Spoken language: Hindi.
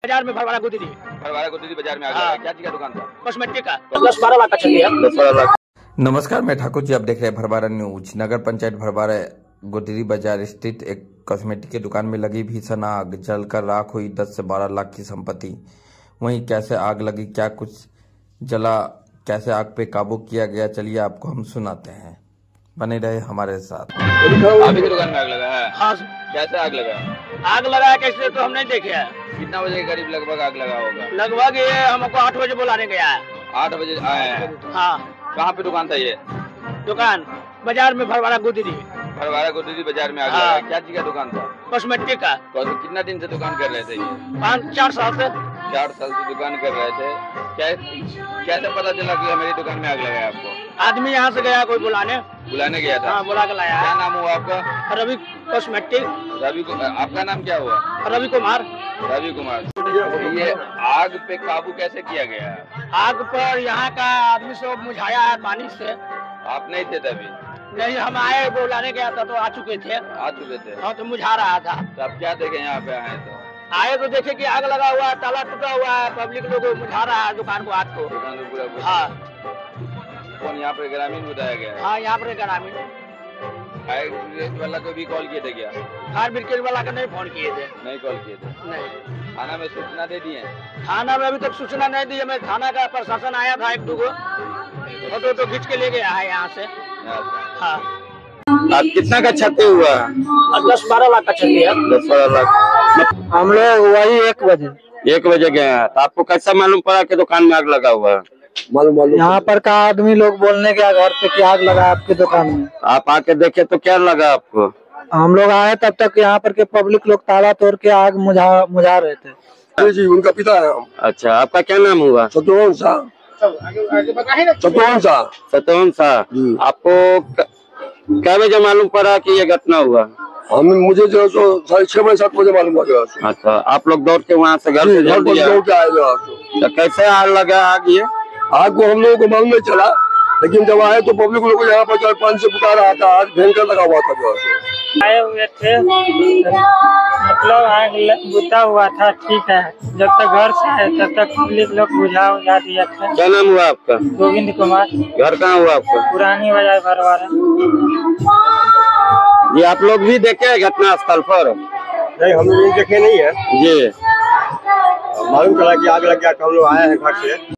बाजार में भरवाड़ा गुदरी बाजार में आग लगा। क्या चीज का दुकान था? कॉस्मेटिक का 10-12 लाख का चलिए। 10-12 लाख। नमस्कार, मैं ठाकुर जी, आप देख रहे हैं भरवाड़ा न्यूज। नगर पंचायत भरवाड़ा गुदरी बाजार स्थित एक कॉस्मेटिक की दुकान में लगी भीषण आग, जलकर राख हुई 10 से 12 लाख की संपत्ति। वहीं कैसे आग लगी, क्या कुछ जला, कैसे आग पे काबू किया गया, चलिए आपको हम सुनाते हैं। बने रहे हमारे साथ। अभी की दुकान में आग लगा है? हाँ, कैसे आग लगा? आग लगा कैसे तो हम नहीं देखे है। कितना बजे के करीब लगभग आग लगा होगा? लगभग ये हमको 8 बजे बुलाने गया है। 8 बजे आए हैं। हाँ, कहाँ पे दुकान था ये? दुकान बाजार में भरवाड़ा गुदरी बाजार में आग हाँ। लगा। क्या चीज का दुकान था? कॉस्मेटिक का। तो कितना दिन से दुकान कर रहे थे ये? 5-4 साल से। 4 साल से दुकान कर रहे थे। कैसे पता चला कि मेरी दुकान में आग लगा है आपको? आदमी यहाँ से गया कोई बुलाने गया था? हाँ, बुला के लाया क्या है। नाम हुआ आपका? रवि कॉस्मेटिक। आपका नाम क्या हुआ? रवि कुमार। ये आग पे काबू कैसे किया गया है? आग पर यहाँ का आदमी सब मुझाया है पानी से। आप नहीं थे तभी? नहीं, हम आए बुलाने गया था तो आ चुके थे। हाँ, तो मुझा रहा था। तो आप क्या देखे यहाँ पे आए तो? आए तो देखे कि आग लगा हुआ है, ताला टूटा हुआ है, पब्लिक लोग मुझा रहा है दुकान को, आग को। दुकान को पूरा हाँ कौन यहाँ पे ग्रामीण बताया गया है? हाँ, यहाँ पर ग्रामीण। फायर ब्रिगेड वाला को भी कॉल किए थे क्या? फायर ब्रिगेड वाला का नहीं फोन किए थे। नहीं कॉल किए थे? नहीं, थाना में सूचना दे दिए? थाना में अभी तक सूचना नहीं दी है। मैं थाना का प्रशासन आया था, 1-2 गो फोटो तो खींच के ले गया है यहाँ से। हाँ, आप कितना का क्षति हुआ? 10-12 लाख का चाहिए। 10-12 लाख। हम लोग वही 1 बजे गए हैं। तो आपको कैसा मालूम पड़ा कि दुकान में आग लगा हुआ है? यहाँ पर का आदमी लोग बोलने गया घर पे कि आग लगा आपकी दुकान में। आप आके देखे तो क्या लगा आपको? हम लोग आए तब तक यहाँ पर के पब्लिक लोग ताला तोड़ के आग मुझा रहे थे। जी, उनका पिता है हम। अच्छा, आपका क्या नाम हुआ? सतवंत शाह। सतवंत शाह। आपको क्या बजे मालूम पड़ा कि ये घटना हुआ? मुझे जो 6:30-7 बजे मालूम हुआ गया। अच्छा, आप लोग दौड़ के वहाँ से घर से दौड़ के आए। तो कैसे आग लगा? आग ये आग को हम लोगों को मालूम नहीं चला, लेकिन जब आए तो पब्लिक लोग यहाँ पर 4-5 से पुकार रहा था। आग भयंकर लगा हुआ था। जो आए हुए थे, मतलब आग बुता हुआ था, ठीक है। जब तक घर से आए तब तक पब्लिक लोग बुझा दिया था। क्या नाम हुआ आपका? गोविंद कुमार। घर कहाँ हुआ आपका? पुरानी बाजार भरवाड़ा। ये आप लोग भी देखे घटना स्थल पर? नहीं, हम लोग देखे नहीं है जी। मालूम चला कि आग लग गया तो हम लोग आए हैं घर से।